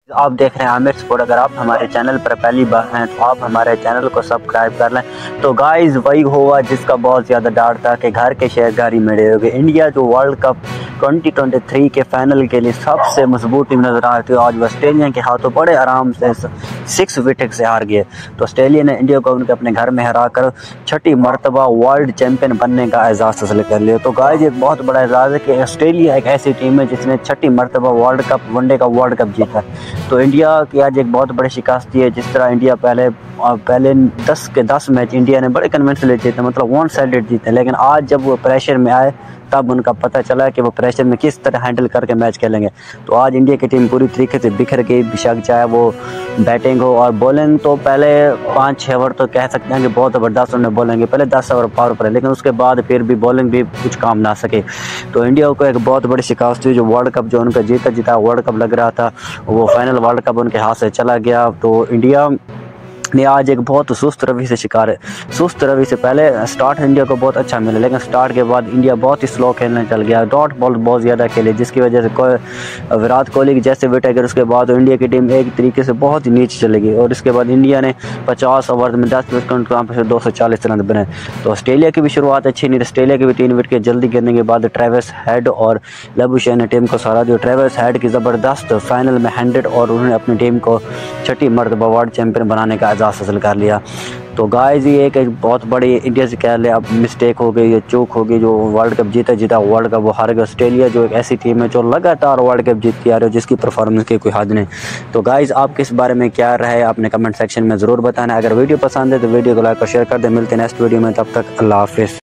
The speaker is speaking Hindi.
आप देख रहे हैं आमिर स्पोर्ट। अगर आप हमारे चैनल पर पहली बार हैं तो आप हमारे चैनल को सब्सक्राइब कर लें। तो गाइस वही हुआ जिसका बहुत ज़्यादा डार था कि घर के शेर ही मिले होंगे। इंडिया जो वर्ल्ड कप 2023 के फाइनल के लिए सबसे मजबूत टीम नजर आ रही थी, आज ऑस्ट्रेलिया के हाथों बड़े आराम से 6 विकेट से हार गए। तो ऑस्ट्रेलिया ने इंडिया को उनके अपने घर में हराकर छठी मरतबा वर्ल्ड चैंपियन बनने का एजाज़ हासिल कर लिया। तो गाइस एक बहुत बड़ा एजाज़ है कि ऑस्ट्रेलिया एक ऐसी टीम है जिसने छठी मरतबा वर्ल्ड कप वनडे का वर्ल्ड कप जीता। तो इंडिया की आज एक बहुत बड़ी शिकस्त है। जिस तरह इंडिया पहले 10 के 10 मैच इंडिया ने बड़े कन्विंसली जीते, मतलब वन साइडेड जीते, लेकिन आज जब वो प्रेशर में आए तब उनका पता चला कि वो प्रेशर में किस तरह हैंडल करके मैच खेलेंगे। तो आज इंडिया की टीम पूरी तरीके से बिखर गई, बेशक चाहे वो बैटिंग हो और बॉलिंग। तो पहले 5-6 ओवर तो कह सकते हैं कि बहुत ज़बरदस्त उन्होंने बॉलिंग की, पहले 10 ओवर पावर पर, लेकिन उसके बाद फिर भी बॉलिंग भी कुछ काम ना सके। तो इंडिया को एक बहुत बड़ी शिकस्त हुई। जो वर्ल्ड कप जो उनका जीता वर्ल्ड कप लग रहा था, वो फाइनल वर्ल्ड कप उनके हाथ से चला गया। तो इंडिया ने आज एक बहुत सुस्त रवि से शिकार है। सुस्त रवि से पहले स्टार्ट इंडिया को बहुत अच्छा मिला, लेकिन स्टार्ट के बाद इंडिया बहुत ही स्लो खेलने चल गया, डॉट बॉल बहुत ज़्यादा खेले, जिसकी वजह से विराट कोहली के जैसे विकेट गिरे उसके बाद इंडिया की टीम एक तरीके से बहुत ही नीचे चली गई। और इसके बाद इंडिया ने 50 ओवर में 10 विकेट से 240 रन बने। तो ऑस्ट्रेलिया की भी शुरुआत अच्छी नहीं, ऑस्ट्रेलिया के भी 3 विकेट जल्दी गिरने के बाद ट्रेविस हेड और लबुशेन ने टीम को सहारा दिया। ट्रेविस हेड की ज़बरदस्त फाइनल में 100 और उन्होंने अपनी टीम को छठी मरतबा वर्ल्ड चैंपियन बनाने का एजाज़ हासिल कर लिया। तो गाइस ये एक बहुत बड़ी इंडिया से कह ले अब मिस्टेक हो गई, ये चूक हो गई। जो वर्ल्ड कप जीता वर्ल्ड कप वो हार गया। ऑस्ट्रेलिया जो एक ऐसी टीम है जो लगातार वर्ल्ड कप जीतती आ रही है, जिसकी परफॉर्मेंस की कोई हद नहीं। तो गाइस आप किस बारे में क्या रहे अपने कमेंट सेक्शन में ज़रूर बताना। अगर वीडियो पसंद है तो वीडियो को लाइक और शेयर कर दें। मिलते हैं नेक्स्ट वीडियो में, तब तक अल्लाह हाफिज़।